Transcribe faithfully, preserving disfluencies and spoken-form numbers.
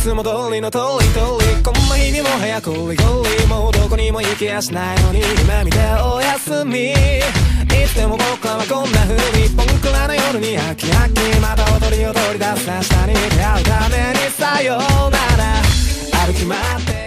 つも通りの通り通り、こんな日々も早くリゴリ、もうどこにも行きやしないのに夢見ておやすみ。いつでも僕らはこんな風に僕らの夜に飽き飽き、また踊りを取り出す明日に出会うためにさようなら歩き回って